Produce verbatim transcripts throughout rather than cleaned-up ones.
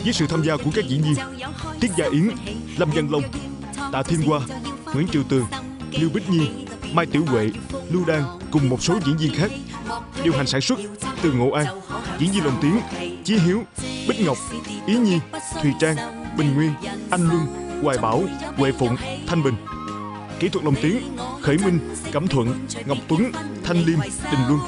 với sự tham gia của các diễn viên Tiết Gia Yến, Lâm Văn Long, Tạ Thiên Hoa, Nguyễn Triều Tường, Lưu Bích Nhi, Mai Tiểu Huệ, Lưu Đan cùng một số diễn viên khác. Điều hành sản xuất Từ Ngộ An. Diễn viên lồng tiếng Chí Hiếu, Bích Ngọc, Ý Nhi, Thùy Trang, Bình Nguyên, Anh Luân, Hoài Bảo, Huệ Phụng, Thanh Bình. Kỹ thuật lồng tiếng Khởi Minh, Cẩm Thuận, Ngọc Tuấn, Thanh Liêm, Đình Luân.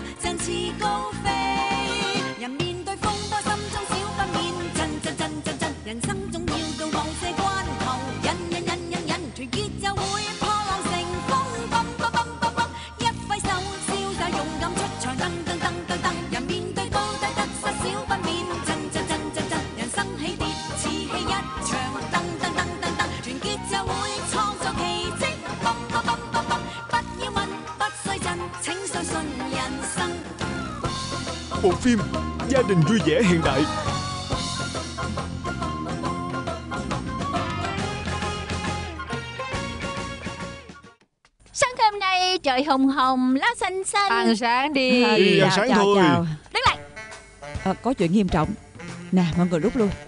Bộ phim gia đình vui vẻ hiện đại. Sáng hôm nay trời hồng hồng, lá xanh xanh. Ăn sáng đi. À, đi ăn chào, sáng chào, thôi. chào. Đứng lại. À, có chuyện nghiêm trọng. Nè mọi người rút lui.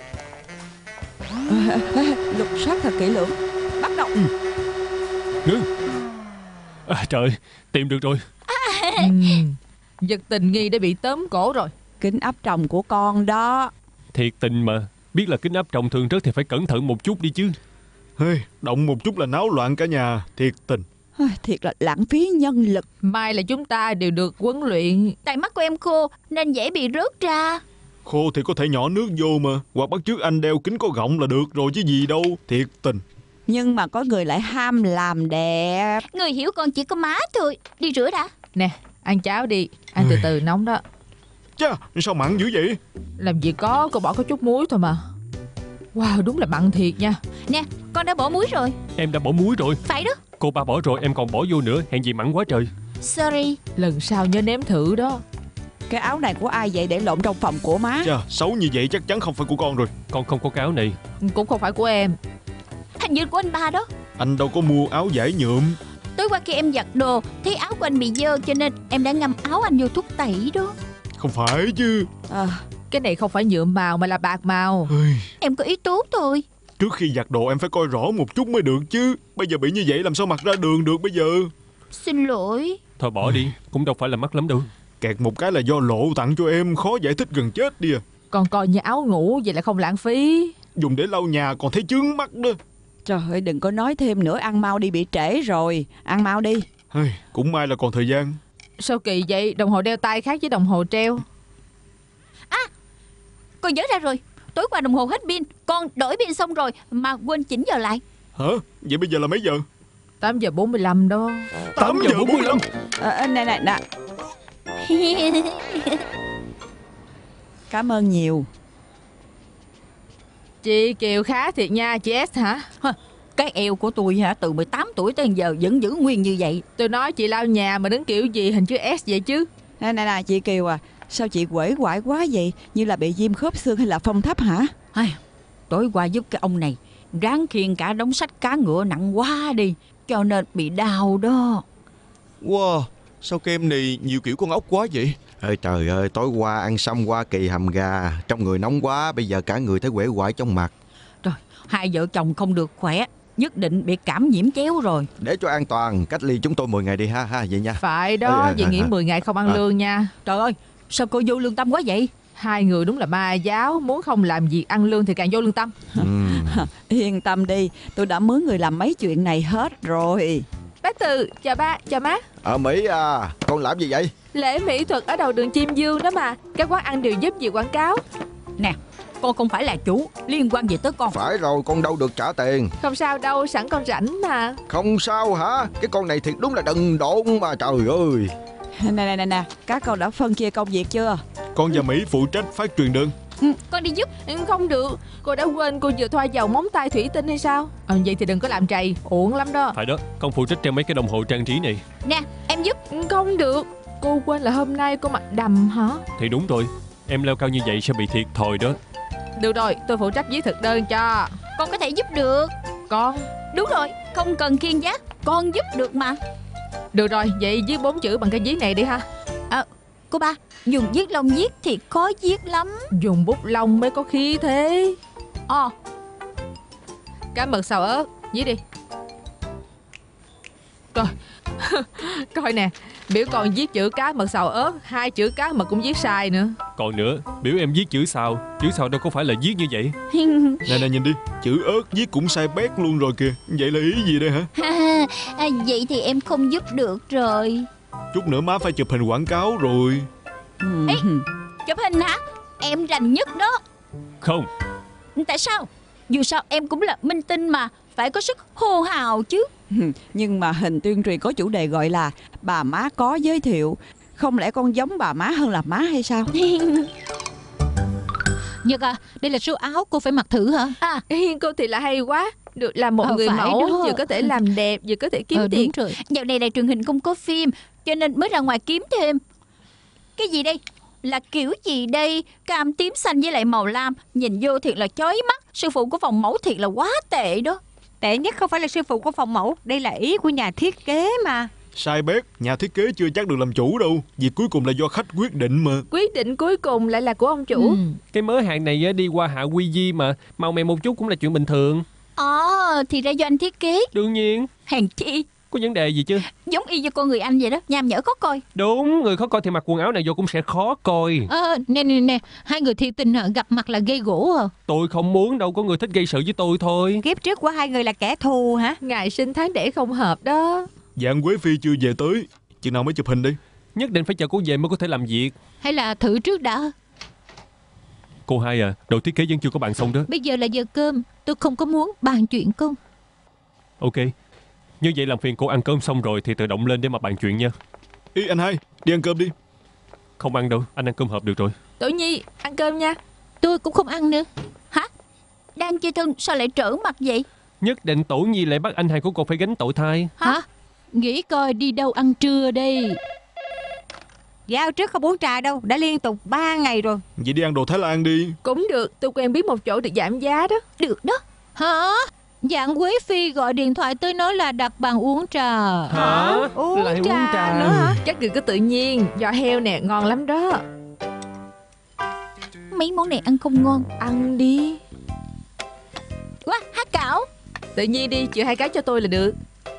À, lục soát thật kỹ lưỡng. Bắt đầu. Ừ. Ngưng. À, trời, tìm được rồi. ừ. Vật tình nghi đã bị tóm cổ rồi. Kính áp tròng của con đó. Thiệt tình mà. Biết là kính áp tròng thường rớt thì phải cẩn thận một chút đi chứ. Hey, động một chút là náo loạn cả nhà. Thiệt tình. Thiệt là lãng phí nhân lực. May là chúng ta đều được huấn luyện. Tại mắt của em khô nên dễ bị rớt ra. Khô thì có thể nhỏ nước vô mà. Hoặc bắt chước anh đeo kính có gọng là được rồi chứ gì đâu. Thiệt tình. Nhưng mà có người lại ham làm đẹp. Người hiểu con chỉ có má thôi. Đi rửa đã. Nè, ăn cháo đi. Ăn từ từ nóng đó. Chà, sao mặn dữ vậy? Làm gì có, cô bỏ có chút muối thôi mà. Wow, đúng là mặn thiệt nha. Nè, con đã bỏ muối rồi. Em đã bỏ muối rồi. Phải đó. Cô ba bỏ rồi em còn bỏ vô nữa. Hèn gì mặn quá trời. Sorry. Lần sau nhớ nếm thử đó. Cái áo này của ai vậy để lộn trong phòng của má? Chà, xấu như vậy chắc chắn không phải của con rồi. Con không có cái áo này. Cũng không phải của em. Hình như của anh ba đó. Anh đâu có mua áo vải nhuộm. Tối qua khi em giặt đồ thấy áo của anh bị dơ cho nên em đã ngâm áo anh vô thuốc tẩy đó. Không phải chứ. À, Cái này không phải nhuộm màu mà là bạc màu. Ôi, Em có ý tốt thôi. trước khi giặt đồ em phải coi rõ một chút mới được chứ. Bây giờ bị như vậy làm sao mặc ra đường được bây giờ. Xin lỗi. Thôi bỏ đi. Cũng đâu phải là mắc lắm đâu. Kẹt một cái là do lộ tặng cho em. Khó giải thích gần chết đi à. Còn coi như áo ngủ vậy là không lãng phí. Dùng để lau nhà còn thấy chướng mắt đó. trời ơi đừng có nói thêm nữa. Ăn mau đi, bị trễ rồi. Ăn mau đi. Hey, cũng may là còn thời gian. Sao kỳ vậy? Đồng hồ đeo tay khác với đồng hồ treo. À, con nhớ ra rồi. Tối qua đồng hồ hết pin. Con đổi pin xong rồi mà quên chỉnh giờ lại. Hả? Vậy bây giờ là mấy giờ? Tám giờ bốn mươi lăm đó. Tám giờ bốn mươi lăm. À, nè nè nè. Cảm ơn nhiều. Chị Kiều khá thiệt nha. Chị S hả? Cái eo của tôi hả, từ mười tám tuổi tới giờ vẫn giữ nguyên như vậy. Tôi nói chị lau nhà mà đứng kiểu gì hình chữ S vậy chứ. Nè nè nè chị Kiều à, sao chị quể quải quá vậy? Như là bị viêm khớp xương hay là phong thấp hả? Ai, tối qua giúp cái ông này ráng khiêng cả đống sách cá ngựa nặng quá đi, cho nên bị đau đó. Wow, sao kem này nhiều kiểu con ốc quá vậy? Ơi trời ơi, tối qua ăn xong qua kỳ hầm gà, trong người nóng quá, bây giờ cả người thấy uể oải trong mặt. Trời, hai vợ chồng không được khỏe, nhất định bị cảm nhiễm chéo rồi. Để cho an toàn, cách ly chúng tôi mười ngày đi ha ha vậy nha. Phải đó, à, vậy à, nghỉ à. mười ngày không ăn À. lương nha. Trời ơi, sao cô vô lương tâm quá vậy? Hai người đúng là ma giáo, muốn không làm việc ăn lương thì càng vô lương tâm. Ừm. Yên tâm đi, tôi đã mướn người làm mấy chuyện này hết rồi. Bác Từ, chào ba, chào má. Ở Mỹ à, con làm gì vậy? Lễ mỹ thuật ở đầu đường Chim Dương đó mà. Các quán ăn đều giúp gì quảng cáo. Nè, con không phải là chủ, liên quan gì tới con? Phải rồi, con đâu được trả tiền. Không sao đâu, sẵn con rảnh mà. Không sao hả? Cái con này thiệt đúng là đần độn mà trời ơi. Nè nè nè nè, các con đã phân chia công việc chưa? Con và Mỹ phụ trách phát truyền đơn. Ừ, con đi giúp. Ừ, không được, cô đã quên cô vừa thoa dầu móng tay thủy tinh hay sao? Ờ, vậy thì đừng có làm trầy, uổng lắm đó. Phải đó, con phụ trách treo mấy cái đồng hồ trang trí này. Nè, em giúp. Ừ, không được, cô quên là hôm nay cô mặc đầm hả? Thì đúng rồi. Em leo cao như vậy sẽ bị thiệt thòi đó. Được rồi, tôi phụ trách viết thực đơn cho. Con có thể giúp được. Con. Đúng rồi, không cần khiêng giác, con giúp được mà. Được rồi, vậy viết bốn chữ bằng cái giấy này đi ha. À, cô ba, dùng viết lông viết thì khó viết lắm. Dùng bút lông mới có khí thế. Ờ. Cá mực xào ớt, viết đi. Coi. Coi nè, biểu con viết chữ cá mực xào ớt, hai chữ cá mực cũng viết sai nữa. Còn nữa, biểu em viết chữ sao. Chữ sao đâu có phải là viết như vậy. Nè nè nhìn đi, chữ ớt viết cũng sai bét luôn rồi kìa. Vậy là ý gì đây hả? À, vậy thì em không giúp được rồi. Chút nữa má phải chụp hình quảng cáo rồi. Ê, chụp hình hả? Em rành nhất đó. Không. Tại sao? Dù sao em cũng là minh tinh mà, phải có sức hô hào chứ. Nhưng mà hình tuyên truyền có chủ đề gọi là bà má có giới thiệu. Không lẽ con giống bà má hơn là má hay sao? Nhật à, đây là số áo cô phải mặc thử hả? À, Hiên cô thì là hay quá. Được làm một Ờ, người phải mẫu, đó. vừa có thể làm đẹp, vừa có thể kiếm Ờ, tiền. đúng rồi. dạo này đài truyền hình không có phim, cho nên mới ra ngoài kiếm thêm. Cái gì đây? Là kiểu gì đây? Cam tím xanh với lại màu lam, nhìn vô thiệt là chói mắt. Sư phụ của phòng mẫu thiệt là quá tệ đó. Tệ nhất không phải là sư phụ của phòng mẫu, đây là ý của nhà thiết kế mà. Sai bét, nhà thiết kế chưa chắc được làm chủ đâu. Việc cuối cùng là do khách quyết định mà. Quyết định cuối cùng lại là của ông chủ. Ừ. Cái mớ hàng này á, đi qua hạ quy di mà. Màu mè một chút cũng là chuyện bình thường. Ờ, thì ra do anh thiết kế. Đương nhiên. Hèn chi, Có vấn đề gì chứ? giống y như con người anh vậy đó, nham nhở khó coi. Đúng, người khó coi thì mặc quần áo này vô cũng sẽ khó coi. Ờ, nè nè nè, hai người thiệt tình hả? Gặp mặt là gây gỗ à? Tôi không muốn đâu, có người thích gây sự với tôi thôi. Kiếp trước của hai người là kẻ thù hả? Ngày sinh tháng đẻ không hợp đó. Dạng Quế Phi chưa về tới, chừng nào mới chụp hình đi? Nhất định phải chờ cô về mới có thể làm việc. Hay là thử trước đã? Cô hai à, đội thiết kế vẫn chưa có bàn xong đó. Bây giờ là giờ cơm, tôi không có muốn bàn chuyện công. Ok, như vậy làm phiền cô ăn cơm xong rồi thì tự động lên để mà bàn chuyện nha. Ý anh hai, đi ăn cơm đi. Không ăn đâu, anh ăn cơm hộp được rồi. Tổ Nhi, ăn cơm nha. Tôi cũng không ăn nữa. Hả? Đang chơi thân sao lại trở mặt vậy? Nhất định Tổ Nhi lại bắt anh hai của cô phải gánh tội thai. Hả? Nghĩ coi đi đâu ăn trưa đây. Giao trước không uống trà đâu, đã liên tục ba ngày rồi. Vậy đi ăn đồ Thái Lan đi. Cũng được, tôi quen biết một chỗ được giảm giá đó. Được đó. Hả? Dạng Quế Phi gọi điện thoại tới nói là đặt bàn uống trà. Hả? Uống Lại uống trà trà nữa hả? Chắc đừng có tự nhiên, giò heo nè, ngon lắm đó. Mấy món này ăn không ngon. Ăn đi. Quá, hát cảo. Tự nhiên đi, chịu hai cái cho tôi là được.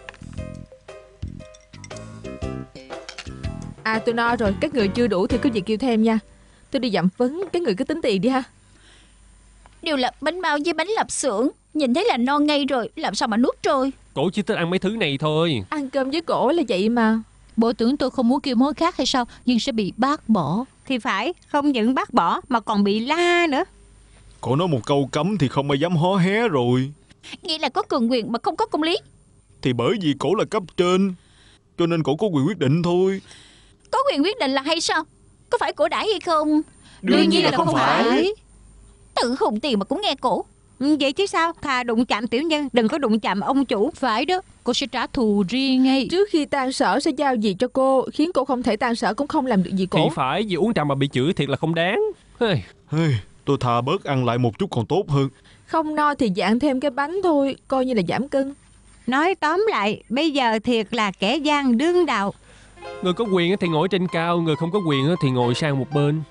À tôi no rồi, các người chưa đủ thì cứ việc kêu thêm nha. Tôi đi dặm phấn, các người cứ tính tiền đi ha. Đều là bánh bao với bánh lạp xưởng. Nhìn thấy là no ngay rồi, làm sao mà nuốt trôi. Cổ chỉ thích ăn mấy thứ này thôi. Ăn cơm với cổ là vậy mà. Bộ tưởng tôi không muốn kêu món khác hay sao? Nhưng sẽ bị bác bỏ. Thì phải, không những bác bỏ mà còn bị la nữa. Cổ nói một câu cấm thì không ai dám hó hé rồi. Nghĩ là có cường quyền mà không có công lý. Thì bởi vì cổ là cấp trên, cho nên cổ có quyền quyết định thôi. Có quyền quyết định là hay sao? Có phải cổ đãi hay không? Đương nhiên là không phải. Tự hùng tiền mà cũng nghe cổ. Ừ, vậy chứ sao, thà đụng chạm tiểu nhân, đừng có đụng chạm ông chủ. Phải đó, cô sẽ trả thù riêng ngay. Trước khi tan sở sẽ giao gì cho cô, khiến cô không thể tan sở cũng không làm được gì Thì cổ. phải, vì uống trà mà bị chửi thiệt là không đáng. Hey. Hey, tôi thà bớt ăn lại một chút còn tốt hơn. Không no thì dặn thêm cái bánh thôi, coi như là giảm cân. Nói tóm lại, bây giờ thiệt là kẻ gian đương đạo. Người có quyền thì ngồi trên cao, người không có quyền thì ngồi sang một bên.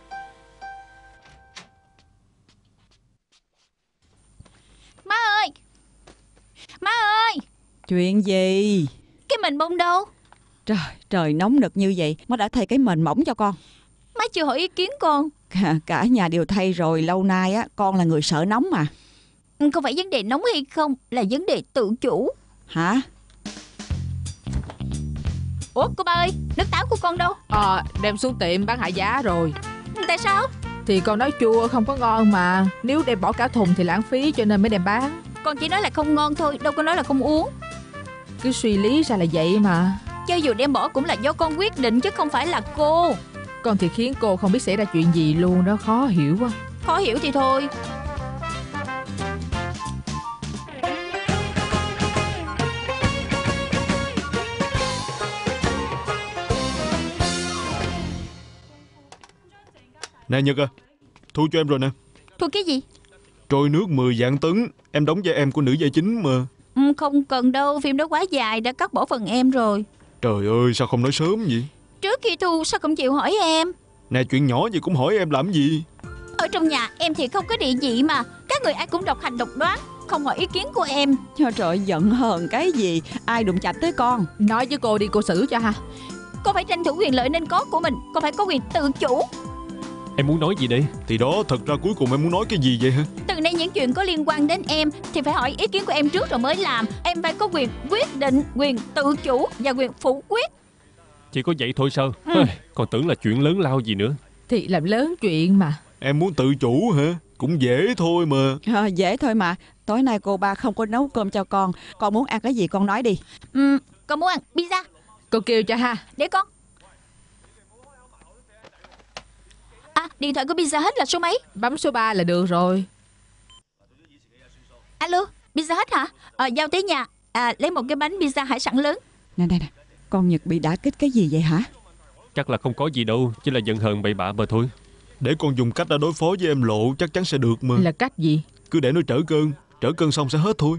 Má ơi! Má ơi! Chuyện gì? Cái mình bông đâu? Trời, trời nóng nực như vậy má đã thay cái mền mỏng cho con. Má chưa hỏi ý kiến con. Cả, cả nhà đều thay rồi, lâu nay á con là người sợ nóng mà. Không phải vấn đề nóng hay không, là vấn đề tự chủ. Hả? Ủa cô ba ơi, nước táo của con đâu? Ờ, đem xuống tiệm bán hạ giá rồi. Tại sao? Thì con nói chua không có ngon mà. Nếu đem bỏ cả thùng thì lãng phí, cho nên mới đem bán. Con chỉ nói là không ngon thôi, đâu có nói là không uống. Cứ suy lý ra là vậy mà. Cho dù đem bỏ cũng là do con quyết định chứ không phải là cô. Con thì khiến cô không biết xảy ra chuyện gì luôn đó, khó hiểu quá. Khó hiểu thì thôi. Nè Nhật à, thu cho em rồi nè. Thôi cái gì? Trôi nước mười vạn tấn. Em đóng vai em của nữ vai chính mà. Ừ, không cần đâu, phim đó quá dài, đã cắt bỏ phần em rồi. Trời ơi, sao không nói sớm vậy? Trước khi thu sao không chịu hỏi em? Nè, chuyện nhỏ gì cũng hỏi em làm gì? Ở trong nhà em thì không có địa vị mà. Các Các người ai cũng độc hành độc đoán, không hỏi ý kiến của em. Trời ơi, giận hờn cái gì? Ai đụng chạm tới con? Nói với cô đi, cô xử cho ha. Con phải tranh thủ quyền lợi nên có của mình. Con phải có quyền tự chủ. Em muốn nói gì đây? Thì đó, thật ra cuối cùng em muốn nói cái gì vậy hả? Từ nay những chuyện có liên quan đến em thì phải hỏi ý kiến của em trước rồi mới làm. Em phải có quyền quyết định, quyền tự chủ và quyền phủ quyết. Chỉ có vậy thôi sao? Ừ. Ê, còn tưởng là chuyện lớn lao gì nữa. Thì làm lớn chuyện mà. Em muốn tự chủ hả? Cũng dễ thôi mà. À, dễ thôi mà. Tối nay cô ba không có nấu cơm cho con. Con muốn ăn cái gì con nói đi. Ừ, con muốn ăn pizza. Cô kêu cho ha. Để con. À, điện thoại của Pizza Hut là số mấy? Bấm số ba là được rồi. Alo, Pizza Hut hả? Ờ, giao tới nhà. À, lấy một cái bánh pizza hải sản lớn. Nè nè nè, con Nhật bị đả kích cái gì vậy hả? Chắc là không có gì đâu, chỉ là giận hờn bậy bạ mà thôi. Để con dùng cách đã đối phó với em Lộ, chắc chắn sẽ được mà. Là cách gì? Cứ để nó trở cơn. Trở cơn xong sẽ hết thôi.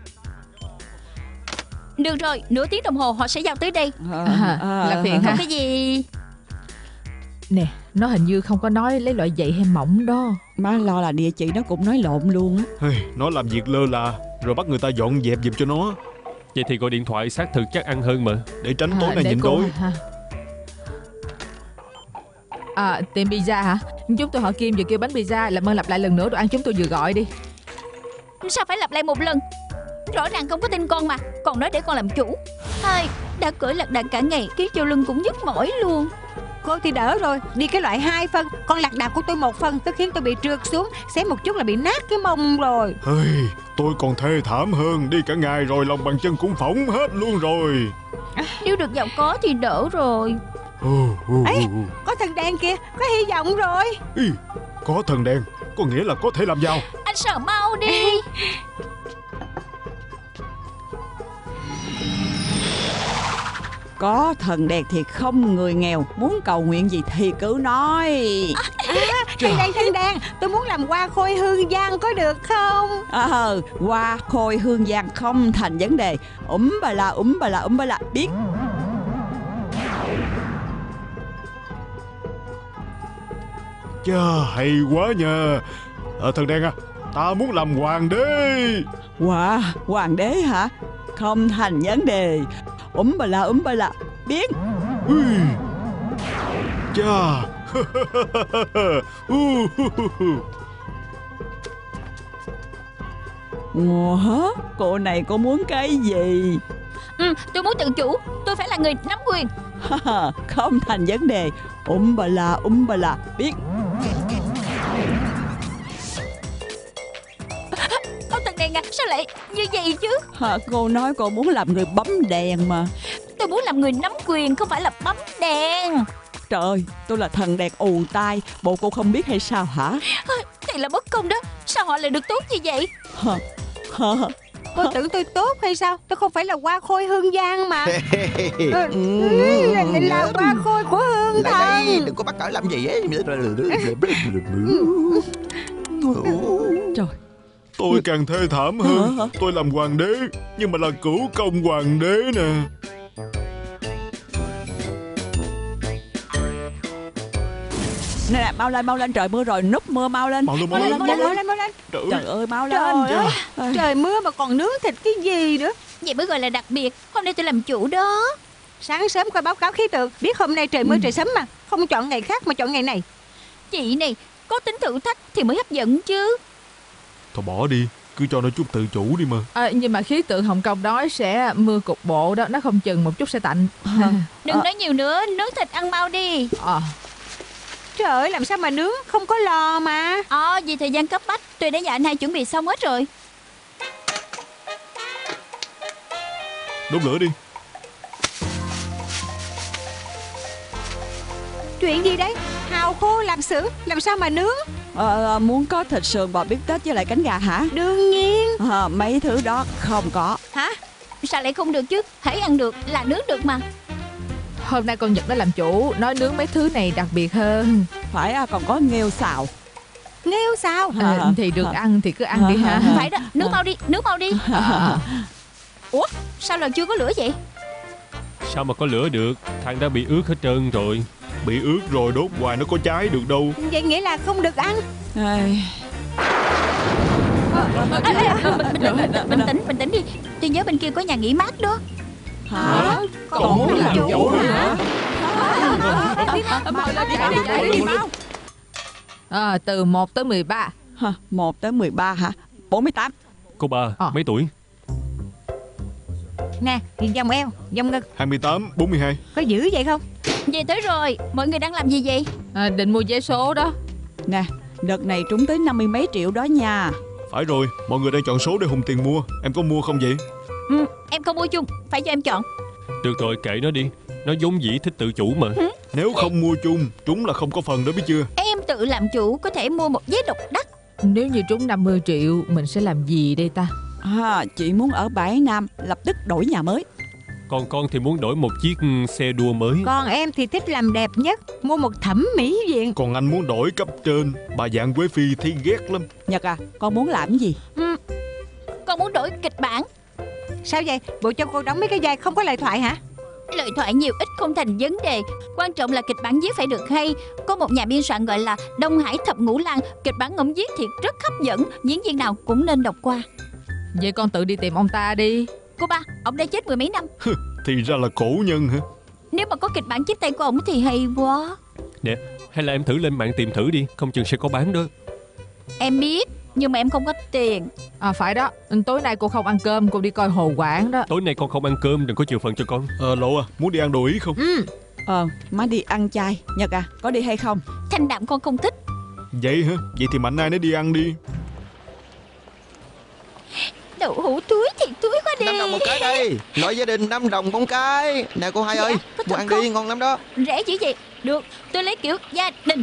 Được rồi, nửa tiếng đồng hồ họ sẽ giao tới đây. À, À, à, là phiền Không ha. cái gì. Nè, nó hình như không có nói lấy loại dậy hay mỏng đó. Má lo là địa chỉ nó cũng nói lộn luôn á. Hey, nó làm việc lơ là, rồi bắt người ta dọn dẹp giùm cho nó. Vậy thì gọi điện thoại xác thực chắc ăn hơn mà. Để tránh tối À, nay để nhịn cô đói. ha. À, tiệm pizza hả? Chúng tôi hỏi Kim vừa kêu bánh pizza, làm ơn lặp lại lần nữa đồ ăn chúng tôi vừa gọi đi. Sao phải lặp lại một lần? Rõ ràng không có tin con mà. Còn nói để con làm chủ. Hai, đã cởi lạc đà cả ngày, khiến cho lưng cũng nhức mỏi luôn. Cô thì đỡ rồi. Đi cái loại hai phân. Con lạc đà của tôi một phân, tức khiến tôi bị trượt xuống. Xém một chút là bị nát cái mông rồi. Hey, tôi còn thê thảm hơn. Đi cả ngày rồi lòng bàn chân cũng phỏng hết luôn rồi. Nếu được giàu có thì đỡ rồi. Ấy, có thần đèn kìa, có hy vọng rồi. Ý, có thần đèn có nghĩa là có thể làm giàu. Anh sợ mau đi. Có thần đèn thì không người nghèo. Muốn cầu nguyện gì thì cứ nói. À, thần đèn, thần đèn. Tôi muốn làm hoa khôi hương giang, có được không? Ờ, à, hoa khôi hương giang không thành vấn đề. Úm bà la, úm bà la, úm bà la. Biết. Chà, hay quá nha. Ờ, thần đèn à, ta muốn làm hoàng đế. Wow, hoàng đế hả? Không thành vấn đề. Úm bà la, úm bà la. Biết. Ui. Chà. Ủa, cô này cô muốn cái gì? Ừ, tôi muốn tự chủ. Tôi phải là người nắm quyền. Không thành vấn đề. Úm bà la, úm bà la. Biết. Ông thần đèn à, sao lại như vậy chứ? Hả, cô nói cô muốn làm người bấm đèn mà. Tôi muốn làm người nắm quyền, không phải là bấm đèn. Trời ơi, tôi là thần đèn ù tai. Bộ cô không biết hay sao hả? Thì là bất công đó. Sao họ lại được tốt như vậy? Hả? Hả? Cô tưởng tôi tốt hay sao? Tôi không phải là hoa khôi hương giang mà. Ừ, Ừ. là, là hoa khôi của hương Lại đây, thần. đừng có bắt cỡ làm gì ấy. Trời. Tôi càng thê thảm hơn. Tôi làm hoàng đế, nhưng mà là cửu công hoàng đế nè. Nè nè, mau lên, mau lên, trời mưa rồi, núp mưa mau lên. Mau lên, mau Mau lên, lên, mau lên, mau lên, mau lên. Trời Trời ơi. ơi, mau lên. Trời ơi, Ơi. trời mưa mà còn nướng thịt cái gì nữa. Vậy mới gọi là đặc biệt. Hôm nay tôi làm chủ đó. Sáng sớm coi báo cáo khí tượng, biết hôm nay trời mưa trời sấm mà. Không chọn ngày khác mà chọn ngày này. Chị này, có tính thử thách thì mới hấp dẫn chứ. Thôi bỏ đi, cứ cho nó chút tự chủ đi mà. À, nhưng mà khí tượng Hồng Kông nói sẽ mưa cục bộ đó, nó không chừng một chút sẽ tạnh. Đừng Ờ. nói nhiều nữa, nướng thịt ăn mau đi. À, Trời ơi, làm sao mà nướng, không có lò mà. Ờ, vì thời gian cấp bách, tôi đã nhờ anh hai chuẩn bị xong hết rồi. Đốt lửa đi. Chuyện gì đấy? Hào khô làm sữa, làm sao mà nướng? Ờ, muốn có thịt sườn bò bít tết với lại cánh gà hả? Đương nhiên. Ờ, mấy thứ đó không có. Hả? Sao lại không được chứ? Hãy ăn được là nướng được mà. hôm nay con Nhật nó làm chủ, nói nướng mấy thứ này đặc biệt hơn. Phải à, còn có nghêu xào. Nghêu sao? À, thì được ăn thì cứ ăn đi ha. Phải đó, nướng mau đi, nướng mau đi. À, Ủa, sao là chưa có lửa vậy? Sao mà có lửa được, than đã bị ướt hết trơn rồi. Bị ướt rồi đốt hoài nó có cháy được đâu. Vậy nghĩa là không được ăn. Ai... Bình tĩnh, bình tĩnh đi. Tôi nhớ bên kia có nhà nghỉ mát đó. Hả? Còn muốn làm chủ hả? À, từ một tới mười ba. Hả? một tới mười ba hả? bốn mươi tám. Cô ba Ờ. mấy tuổi? Nè, vòng eo, vòng ngực. hai mươi tám, bốn mươi hai. Có dữ vậy không? Về tới rồi. Mọi người đang làm gì vậy? À, định mua vé số đó. Nè, đợt này trúng tới năm mươi mấy triệu đó nha. Phải rồi, mọi người đang chọn số để hùng tiền mua. Em có mua không vậy? Ừ, em không mua chung. Phải cho em chọn. Được rồi, kệ nó đi. Nó vốn dĩ thích tự chủ mà. Nếu không mua chung, trúng là không có phần đó biết chưa? Em tự làm chủ, có thể mua một vé độc đắc. Nếu như trúng năm mươi triệu, mình sẽ làm gì đây ta? À, chị muốn ở bãi Nam lập tức đổi nhà mới. Còn con thì muốn đổi một chiếc ừ, xe đua mới. Còn em thì thích làm đẹp nhất, mua một thẩm mỹ viện. Còn anh muốn đổi cấp trên. Bà dạng Quế Phi thấy ghét lắm. Nhật à, con muốn làm cái gì? Ừ. Con muốn đổi kịch bản. Sao vậy? Bộ cho cô đóng mấy cái vai không có lời thoại hả? Lời thoại nhiều ít không thành vấn đề. Quan trọng là kịch bản viết phải được hay. Có một nhà biên soạn gọi là Đông Hải Thập Ngũ Lang. Kịch bản ông viết thiệt rất hấp dẫn. Diễn viên nào cũng nên đọc qua. Vậy con tự đi tìm ông ta đi. Cô ba, ông đã chết mười mấy năm. Thì ra là cổ nhân hả? Nếu mà có kịch bản chép tay của ông thì hay quá. Nè, hay là em thử lên mạng tìm thử đi. Không chừng sẽ có bán đó. Em biết, nhưng mà em không có tiền. À phải đó, tối nay cô không ăn cơm, cô đi coi Hồ Quảng đó. Tối nay con không ăn cơm, đừng có chịu phần cho con. Ờ Lộ à, muốn đi ăn đồ Ý không? Ừ. Ờ, má đi ăn chay. Nhật à, có đi hay không? Thanh đạm con không thích. Vậy hả? Vậy thì mạnh ai nấy đi ăn đi. Đậu hũ túi thì túi quá đi. Năm đồng một cái đây. Nội gia đình năm đồng một cái. Nè cô hai ơi, có mua thật ăn không? đi, ngon lắm đó. Rẻ dữ vậy. Được, tôi lấy kiểu gia đình.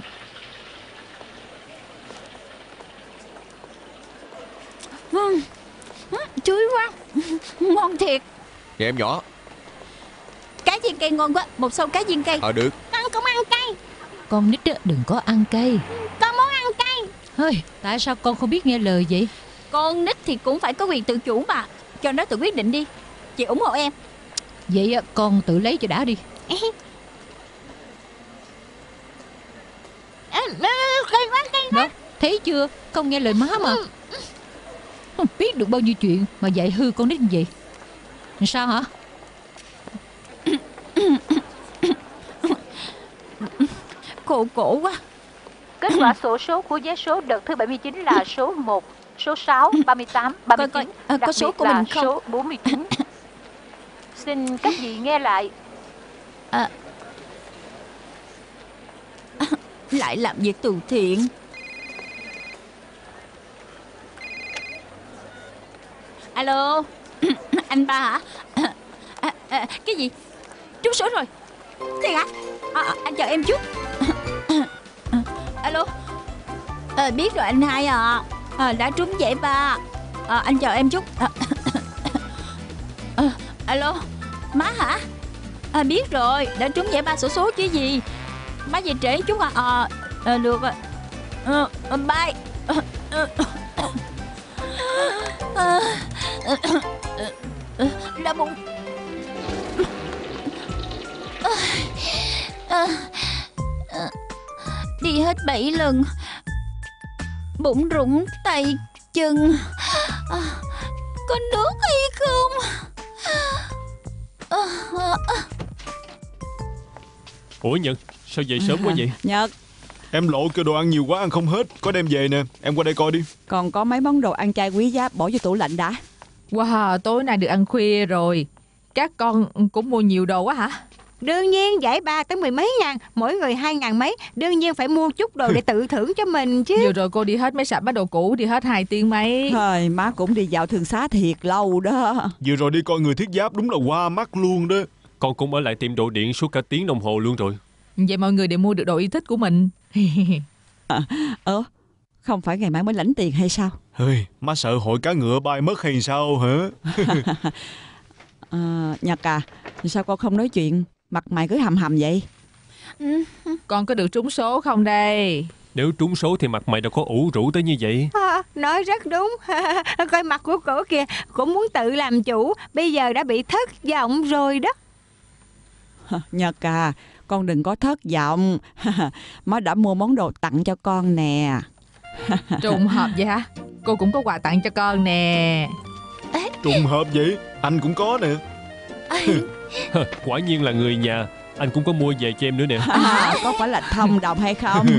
Uhm, chuối quá. Ngon thiệt. Vậy em nhỏ. Cá viên cây ngon quá. Một xâu cá viên cây. Ờ được. Con cũng ăn cay. Con nít á, đừng có ăn cay. Con muốn ăn cay. Hơi, tại sao con không biết nghe lời vậy? Con nít thì cũng phải có quyền tự chủ mà. Cho nó tự quyết định đi. Chị ủng hộ em. Vậy á, con tự lấy cho đã đi. Cay quá, cay quá. Đó, thấy chưa? Con nghe lời má mà. Không biết được bao nhiêu chuyện mà dạy hư con nít như vậy. Sao hả? Khổ cổ quá. Kết quả sổ số của vé số đợt thứ bảy mươi chín là số một, số sáu, ba mươi tám, ba mươi Coi chín, coi, à, có đặc số biệt của là mình không? số bốn mươi chín. Xin các vị nghe lại. À, lại làm việc từ thiện. Alo. Anh ba hả? À, à, cái gì? Trúng số rồi. Thiệt hả? À, à, anh chờ em chút. Alo. À, biết rồi anh hai à. À, đã trúng vậy ba. À, anh chờ em chút. À, à, alo. Má hả? À, biết rồi, đã trúng giải ba xổ số chứ gì. Má về trễ chút à. À, à được rồi. À, à, bye. À, à, à, à, đau bụng. À, à, à, đi hết bảy lần. Bụng rụng tay chân. À, có nước hay không? À, à, à. Ủa Nhật, sao về sớm quá vậy? Nhật, Em Lộ kêu đồ ăn nhiều quá ăn không hết. Có đem về nè, em qua đây coi đi. còn có mấy món đồ ăn chay quý giá bỏ vô tủ lạnh đã. Wow, tối nay được ăn khuya rồi. Các con cũng mua nhiều đồ quá hả? Đương nhiên giải ba tới mười mấy ngàn, mỗi người hai ngàn mấy. Đương nhiên phải mua chút đồ để tự thưởng cho mình chứ. Vừa rồi cô đi hết mấy sạp bán đồ cũ, đi hết hai tiếng mấy. Thời má cũng đi dạo Thường Xá thiệt lâu đó. Vừa rồi đi coi người thiết giáp đúng là qua mắt luôn đó. Con cũng ở lại tiệm đồ điện suốt cả tiếng đồng hồ luôn rồi. Vậy mọi người đều mua được đồ yêu thích của mình. Ơ, không phải ngày mai mới lãnh tiền hay sao? Hơi, má sợ hội cá ngựa bay mất hay sao hả? À, Nhật à, sao con không nói chuyện? Mặt mày cứ hầm hầm vậy. Con có được trúng số không đây? Nếu trúng số thì mặt mày đâu có ủ rũ tới như vậy. À, nói rất đúng. Coi mặt của cổ kìa, cũng muốn tự làm chủ. Bây giờ đã bị thất vọng rồi đó. Nhật à, con đừng có thất vọng. Má đã mua món đồ tặng cho con nè. Trùng hợp vậy hả? Cô cũng có quà tặng cho con nè. Trùng hợp vậy, anh cũng có nè. Quả nhiên là người nhà. Anh cũng có mua về cho em nữa nè. À, có phải là thông đồng hay không?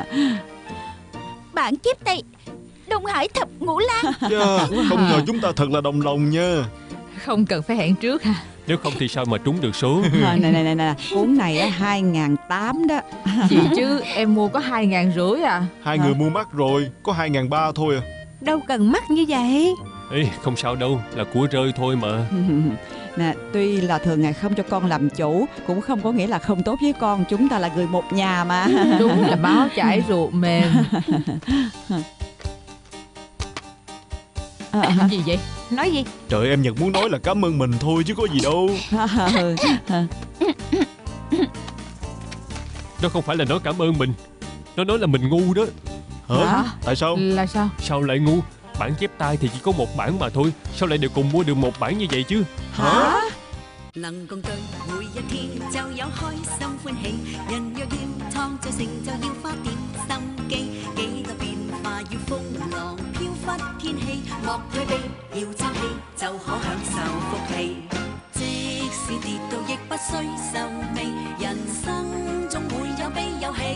Bạn kiếp này Đông Hải thập ngũ lan. Yeah, không ngờ chúng ta thật là đồng lòng nha. Không cần phải hẹn trước ha. Nếu không thì sao mà trúng được số. À, này này này nè, cuốn này á hai ngàn tám đó. Chị chứ em mua có hai ngàn rưỡi à. Hai người mua mắc rồi, có hai ngàn ba thôi à. Đâu cần mắc như vậy. Ê, không sao đâu, là của rơi thôi mà. Nè, tuy là thường ngày không cho con làm chủ, cũng không có nghĩa là không tốt với con. Chúng ta là người một nhà mà. Đúng là máu chảy ruột mềm. À, Làm gì vậy? Nói gì? Trời, em Nhật muốn nói là cảm ơn mình thôi chứ có gì đâu. Nó không phải là nó cảm ơn mình, nó nói là mình ngu đó. Hả? Hả? Tại sao? Là sao? Sao lại ngu? Bản chép tay thì chỉ có một bản mà thôi, sao lại đều cùng mua được một bản như vậy chứ? Hả? 能共對每一天就有開心歡喜，人若要創造成就要花點心機，幾多變化要風浪飄忽天氣，莫退避，要爭氣就可享受福氣。即使跌倒亦不需愁眉，人生總會有悲有喜。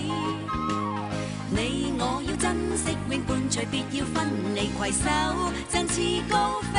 你我要珍惜永伴隨，別要分離攜手，振翅高飛。